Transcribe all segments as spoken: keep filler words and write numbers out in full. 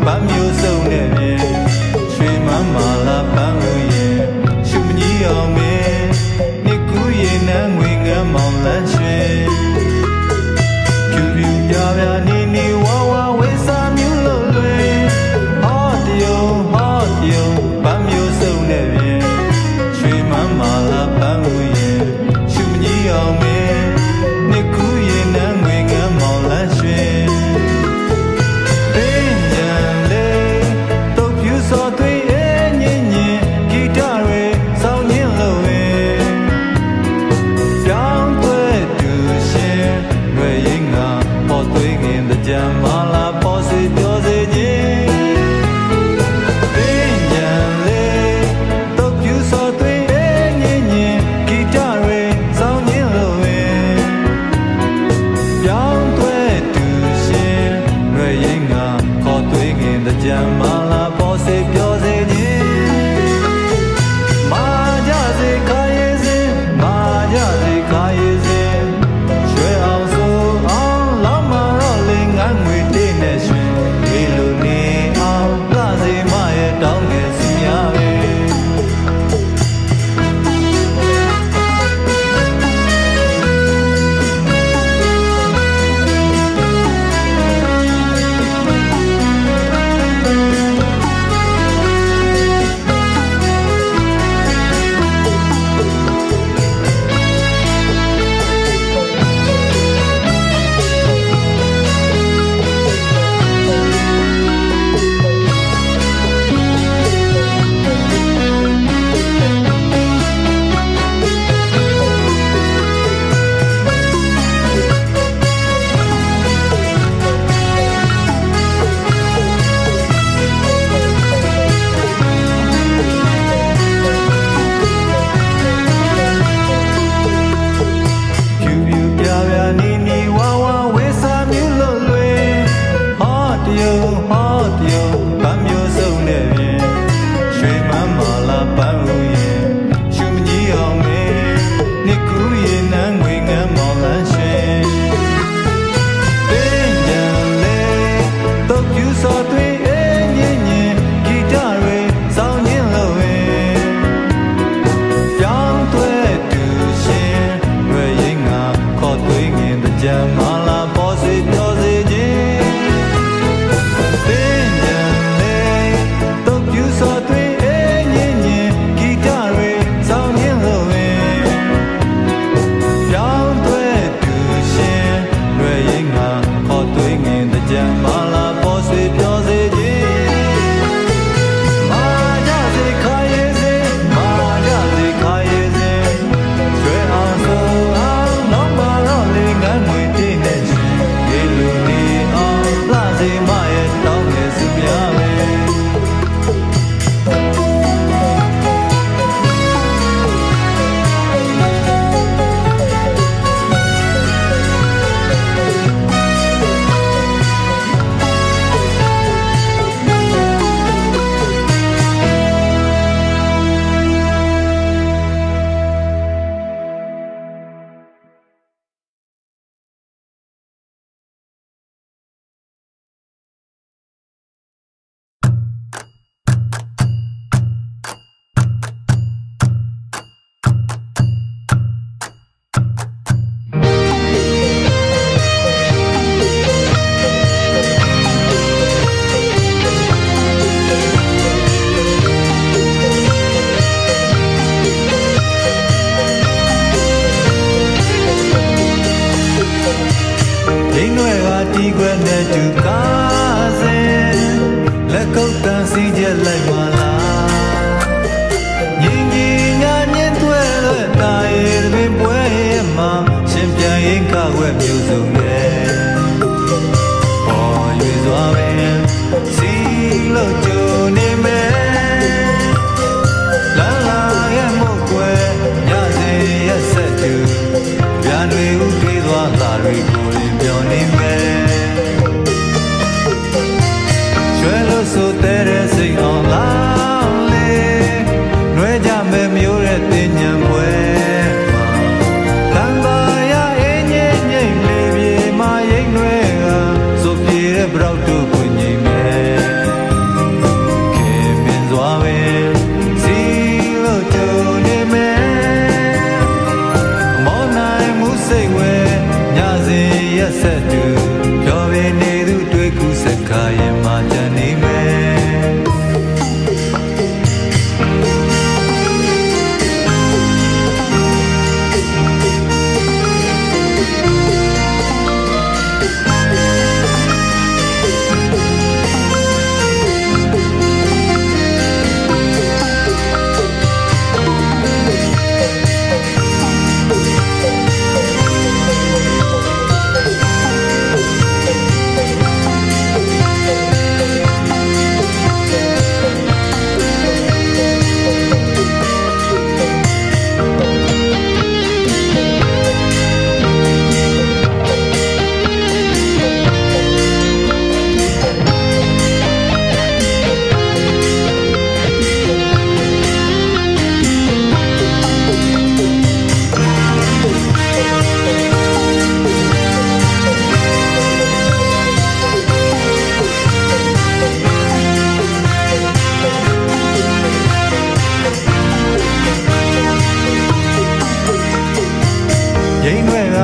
So there is a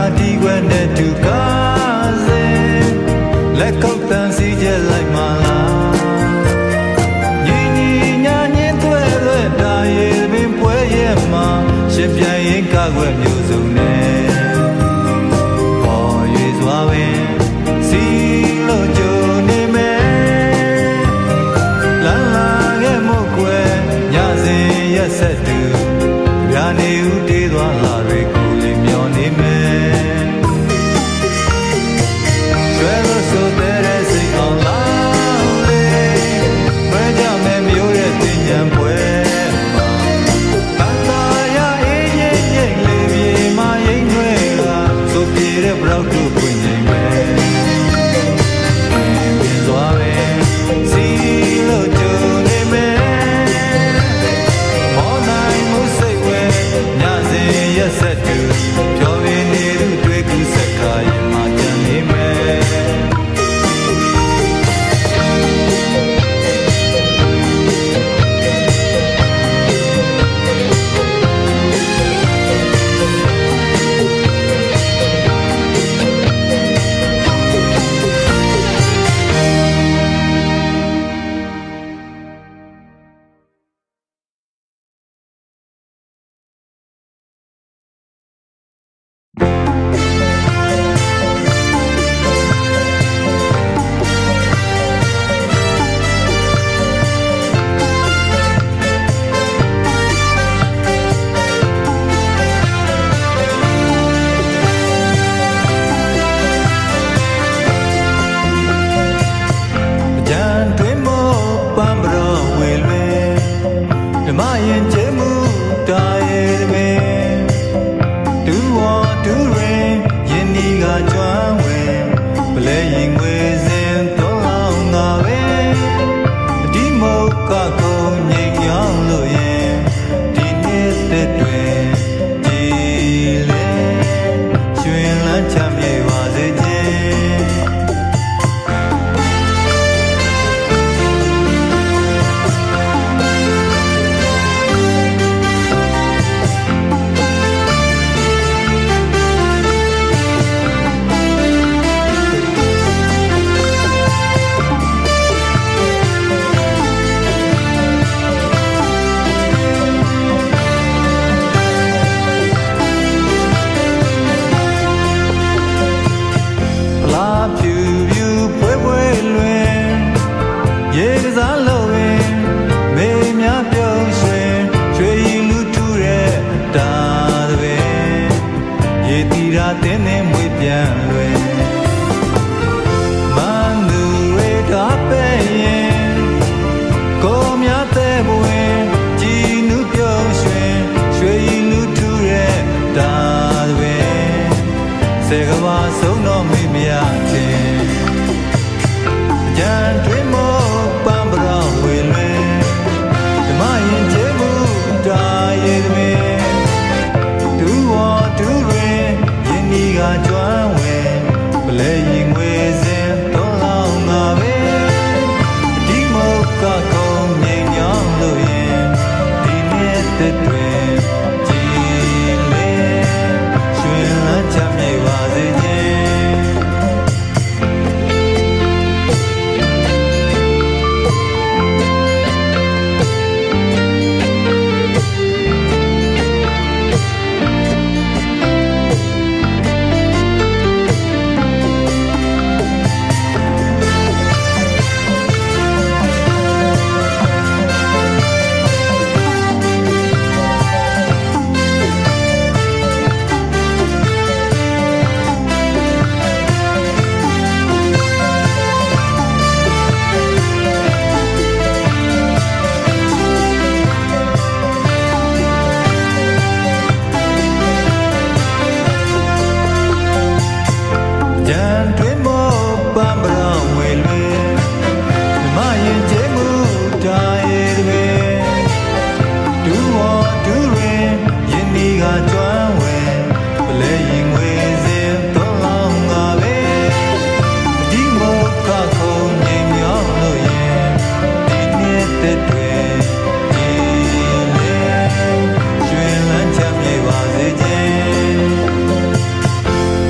မ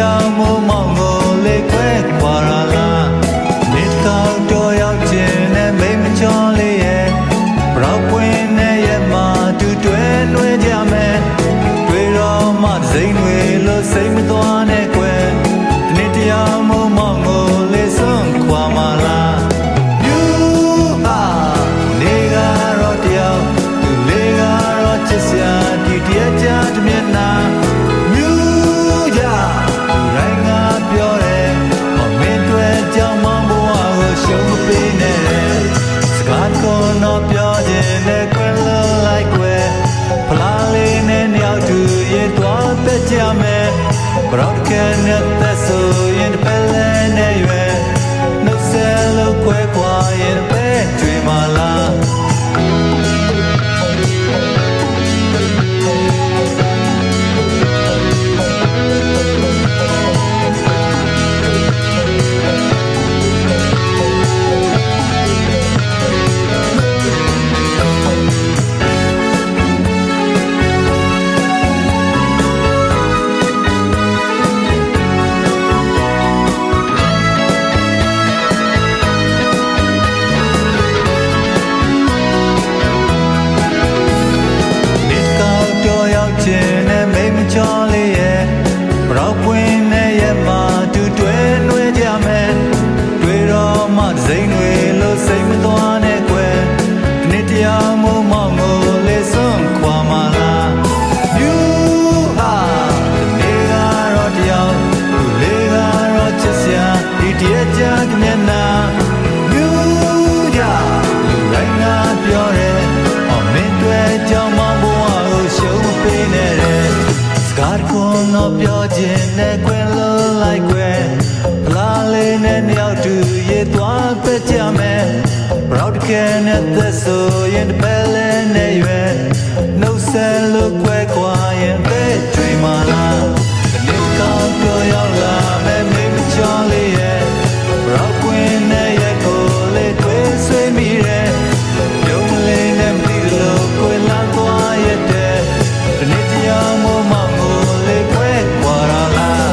တရားမမောင်ကိုလေခွဲခွာလာလားနေကောက်တော့ရောက်ခြင်းနဲ့မိမချောလေးရဲ့ဘရောက်ပွင့်နဲ့ရဲ့မှာတူတွဲနှွေးကြမယ်တွေ့တော့မှစိမ့်တွေလို့စိတ်မသွားနဲ့ကွယ်နေတရားမမောင်ကိုလေစွန့်ခွာမလားယူဟာနေကတော့တယောက်သူလေးကတော့ချစ်စရာဒီတရားကြတဲ့မျက်နှာမြူးကြရိုင်းငါပြောတယ်မင်းတွေ့ကြောင်မဘဝကိုရှုံးပေးနေစကားကိုတော့ပြောခြင်းနဲ့ကွယ်လို့လိုက်ကွယ်ဖလားလေးနဲ့ညောက်သူရင်သွားသက်ကြမယ်ဘရောက်ကန်နဲ့သက်ဆိုရင်ပဲလဲနေရွယ်နှုတ်ဆက်လို့ကွယ်ခွာရင်ပဲတွေ့မလားခြင်းနဲ့မိမချောလေးရဲ့ဘရောက်ပွင့်နဲ့ရဲ့မှာတူတွဲနှွေးကြမယ်တွေ့တော့မှစိမ့်တွေလို့စိတ်မသွားနဲ့ကွယ်ဒီနေ့တရားမမောင်ကိုလေစွန့်ခွာမလားယူဟာဒီနေ့ကတော့တယောက်သူလေးကတော့ချစ်စရာဒီတရားကြတဲ့မျက်နှာမြူးကြလူတိုင်းကပြောတယ်အမင်းတွေ့ကြောင်မဘဝကိုရှုံးပေးနေတယ်စကားကိုတော့ပြောခြင်းနဲ့ကွယ်လို့လိုက်ကွယ်ဖလားလေးနဲ့ညောက်တူရေသွားပဲကြမယ်ဘရောက်ကဲနဲ့သက်ဆိုရင်ပဲလဲနေရွယ်နှုတ်ဆက်လို့ကွယ်ခွာရင်ပဲတွေ့မလားဒီကောက်တော့ရောက်လာမယ်မင်းချောလေးရဲ့ဘရောက်ကွင်းနဲ့ရဲ့ကိုလေးတွေ့ဆွေးမိတယ်ပြုံးလေးနဲ့မသိလို့ကွယ်လန်းသွားရဲ့တဲ့ဒီနေ့တရားမမောင်ကိုလေးခွဲခွာလာလား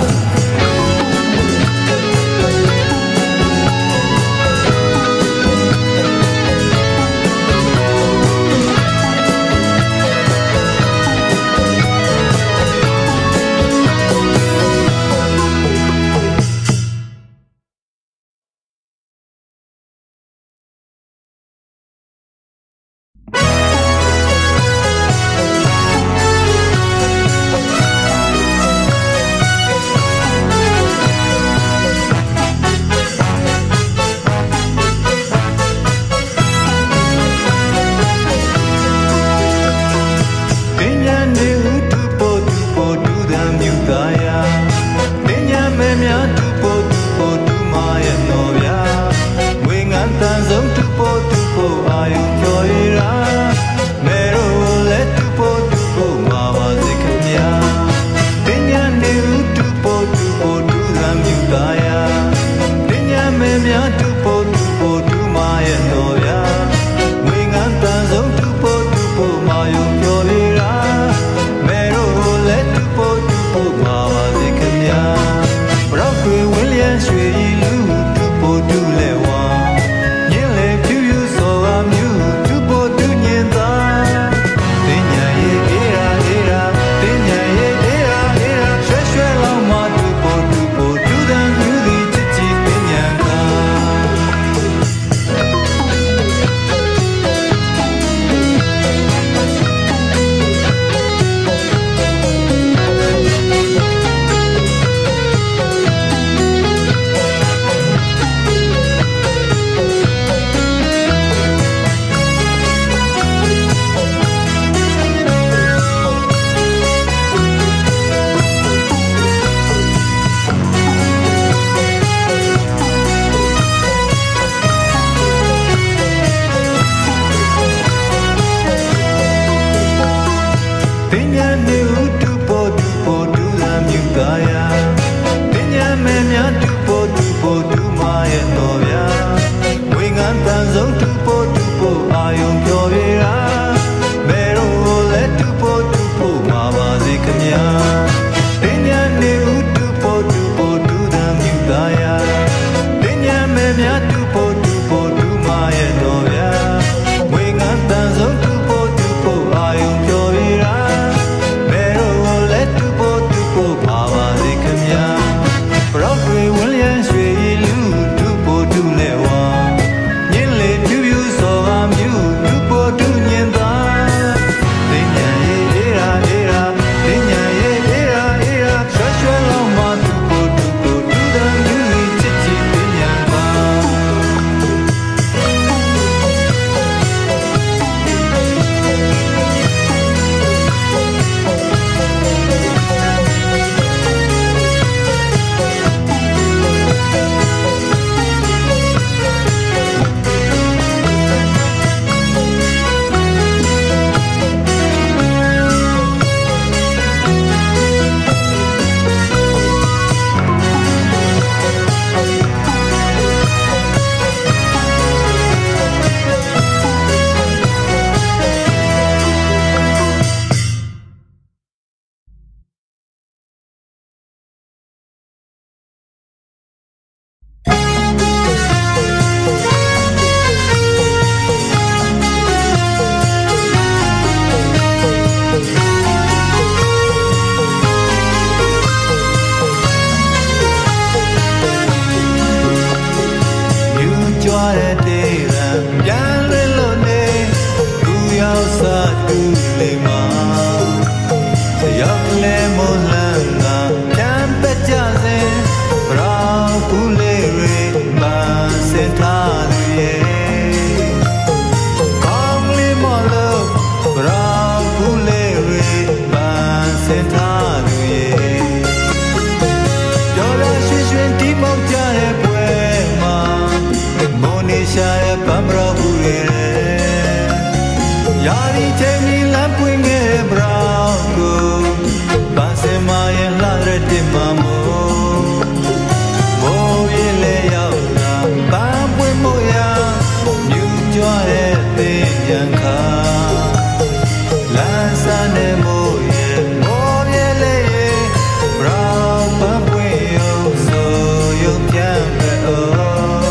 ဒီချိန်ဒီလမ်းပွင့်ခဲ့တဲ့ဘရောင်းကိုပါစင်မရဲ့လှတဲ့တင်မမို့မိုးပြေလေရောက်လာပန်းပွင့်မို့ရမြူကြွတဲ့သင်ရန်ခါလမ်းစတဲ့မို့ရဲ့မိုးပြေလေဘရောင်းပန်းပွင့်ရုံဆိုရုံပြန်ပဲအော်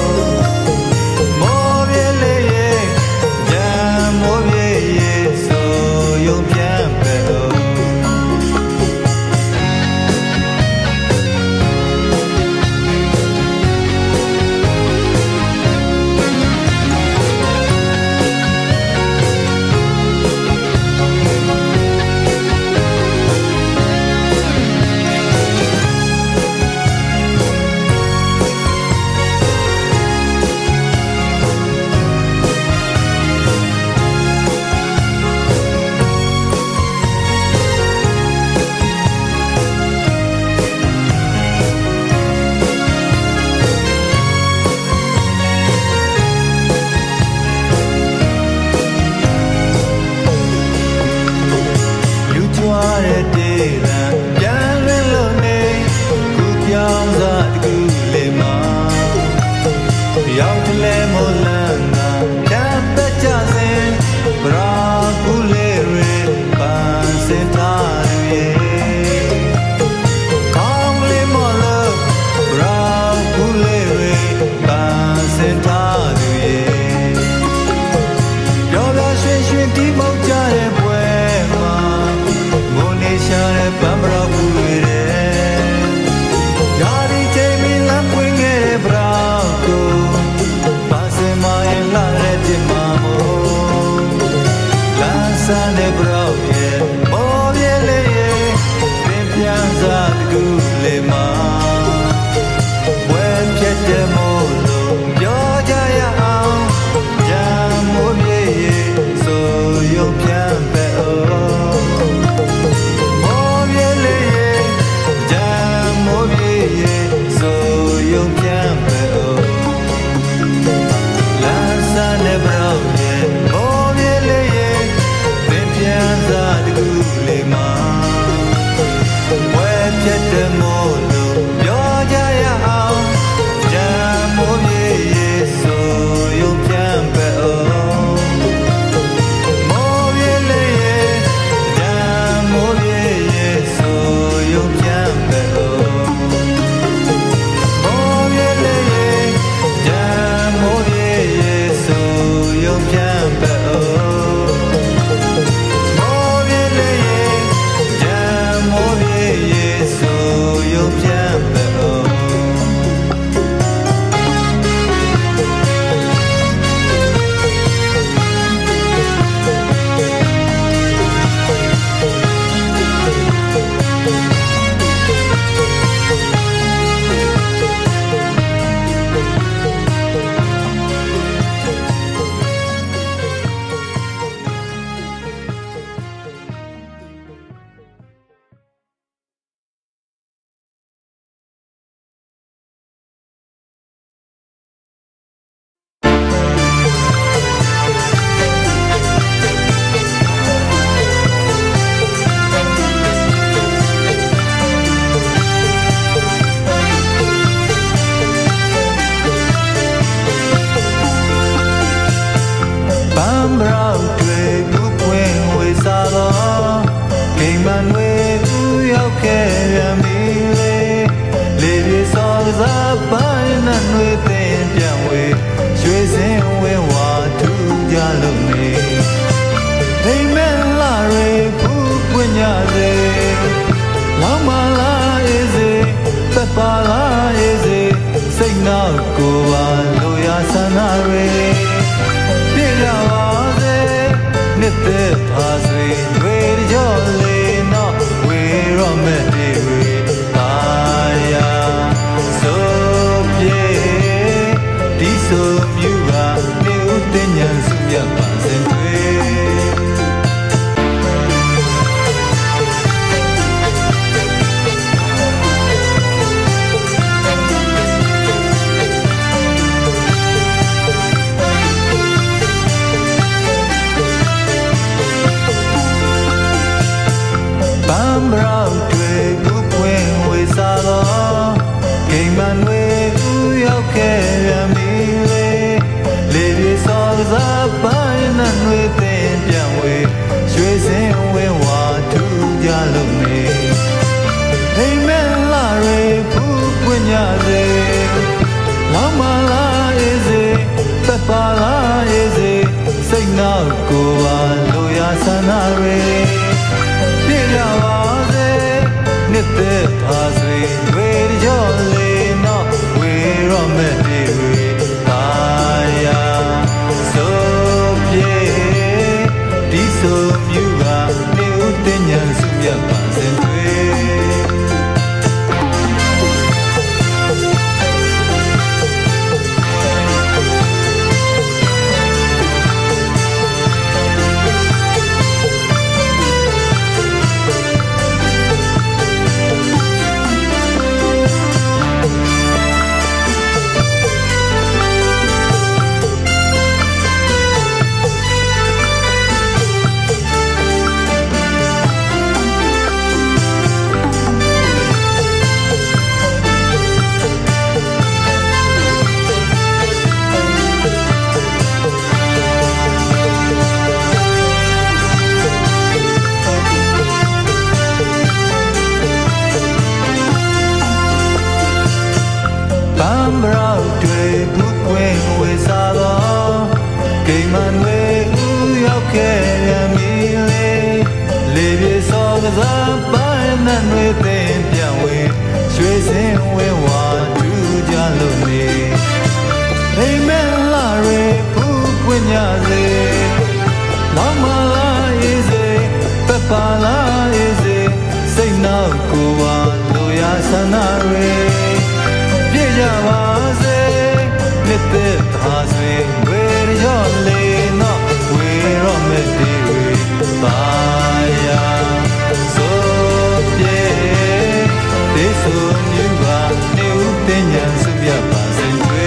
ရောက်လေမို့လန်းကတပ်ပကြစဉ်ဘရာကူလေးရေပန်းစင်သားရေကောင်းလေးမလို့ဘရာကူလေးရေပန်းစင်သားရေရောပြရွှင်ရွှင်တီးမောက်ကြတဲ့ပွဲမှာငိုနေရှာတဲ့ပန်းဘရာကူလေးရာဒီချိန်မီလမ်းပွင့်ခဲ့တဲ့ဘရာကိုSunday bro yeah more yele ye bin pian za ku le ma we phet de mo lo pyo ja ya aung jam mo pye ye so yo pian pe o more yele ye jam mo pye ye so yo pian pe o la Sunday bro yeah more yele yeပြန်စားတကူလေးမှာဝဲပြတ်တဲ့မို့လို့ပြောကြရအောင်ကြံမိုးပြေရေဆိုရုံပြန်ပဲအောင်မိုးပြေလေးရေကြံမိုးပြေရေဆိုရုံပြန်ပဲအောင်မိုးပြေလေးရေကြံမိုးပြေရေဆိုရုံပြန်ပဲအောင်ပန်းပရောက်တွေဘူးကွင်းဝေစားတော့ကိမန်ဝေဦးရောက်ခဲ့ရမီလေးလေပြေစောကစားပိုင်းနဲ့တွေတင်ပြန်ဝေရွှေစင်ဝေဝါဒူးကြလို့နေအိမ်မဲလာရေဘူးကွင်းညစေလောင်မလာရေးစေပပလာရေးစေစိတ်နောက်ကိုပါလိုရာဆန္ဒတွေပြည့်ကြပါစေနှစ်သက်သာဆွေဝေရောလေးနော်ဝေရောမဲ့ဒီဝေပါယာဆိုပြေဒီဆိုမြူကနေဦးတင်ညာစုပြပါစေတွေ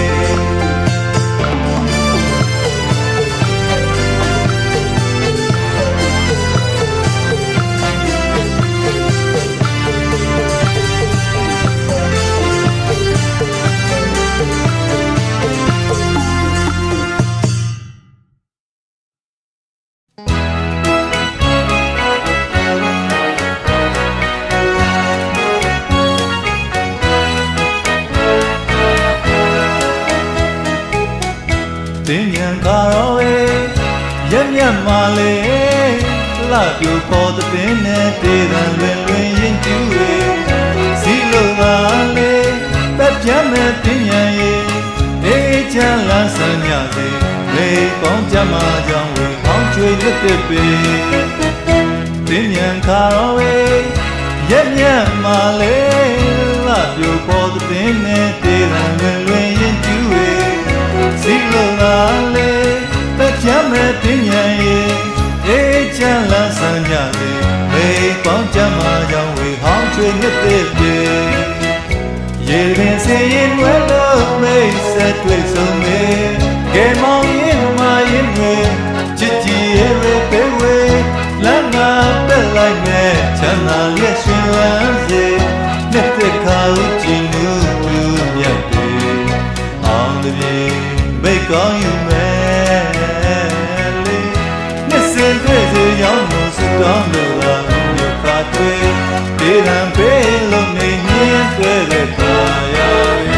တင်ញံကာရောဝေရက်မြတ်မာလေလှပြူပေါ်တဲ့ပင်နဲ့တေးတန်လွင်လွင်ရင်ကျူဝေစီလိုပါလေပက်ပြမဲ့တင်ញံရေဒေချမ်းလန်းဆန်းညစေလေပေါင်းကြမှာကြောင့်ဝေပေါင်းကျွေလက်တဲ့ပေတင်ញံကာရောဝေရက်မြတ်မာလေလှပြူပေါ်တဲ့ပင်နဲ့တေးတန်လွင်လွင်ရင်ကျူဝေစီလိုပါလေပက်ပြမဲ့တင်ញံရေဒေချမ်းလန်းဆန်းညစေလေပေါင်းကြမှာကြောင့်ဝေဟောင်းကျွေလက်တဲ့ပေရေပင်စေရင်ဝဲလို့မိတ်ဆက်တွေ့ဆုံးမေကဲမောင်ရင်မာရင်တွေချစ်ကြည်ရဲ့ပေဝေလမ်းငါပက်လိုက်မဲ့ချမ်းသာရဲ့ရှင်လန်းစေနှစ်သက်ခါဦးကြည်နူးသူမြတ်တွေအောင်တပြေမိတ်ကောင်းယူမဲ့လေနှစ်စင်တွေ့စေရောက်လို့စတောင်းလို့ပါမြို့ခါတွေ့ဒေရန်ပေးလို့နေညင်းတွေ့တဲ့ပါယာ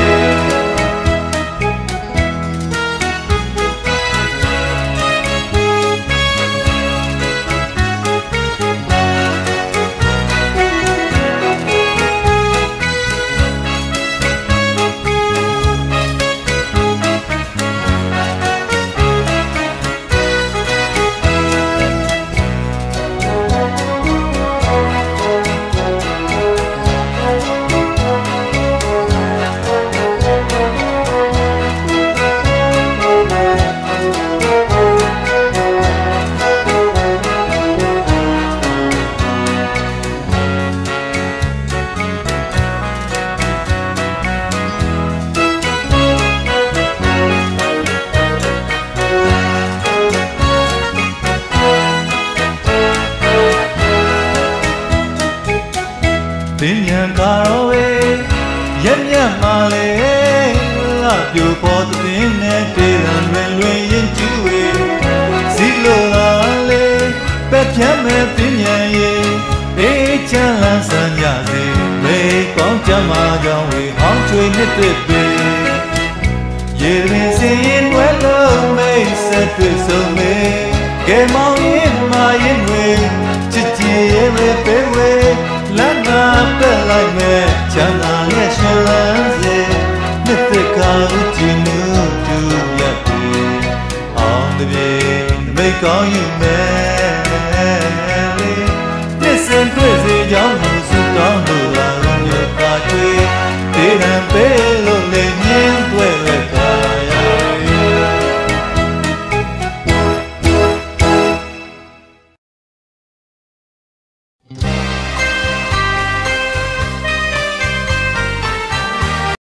တင်ញံကာရောဝေရက်မြတ်မာလေလှပြူပေါ်တဲ့ပင်နဲ့တေးတန်လွင်လွင်ရင်ကျူဝေစီလိုပါလေပက်ပြမဲ့တင်ញံရေဒေချမ်းလန်းဆန်းညစေလေပေါင်းကြမှာကြောင့်ဝေဟောင်းကျွေနှစ်သက်ပေရေပင်စေရင်ဝဲလို့မိတ်ဆက်တွေ့ဆုံးမေကဲမောင်ရင်မာရင်တွေချစ်ကြည်ရဲ့ပေဝေလမ်းနာပက်လိုက်မဲ့ချမ်းသာရဲ့ရှင်လန်းစေနှစ်သက်ခါဦးကြည်နူးသူမြတ်တွေအောင်တပြေမိတ်ကောင်းယူမဲ့လေနှစ်စင်တွေ့စေကြောင်းလို့စတောင်းလို့လာမြို့ခါတွေ့ဒေရန်ပေးလို့လေ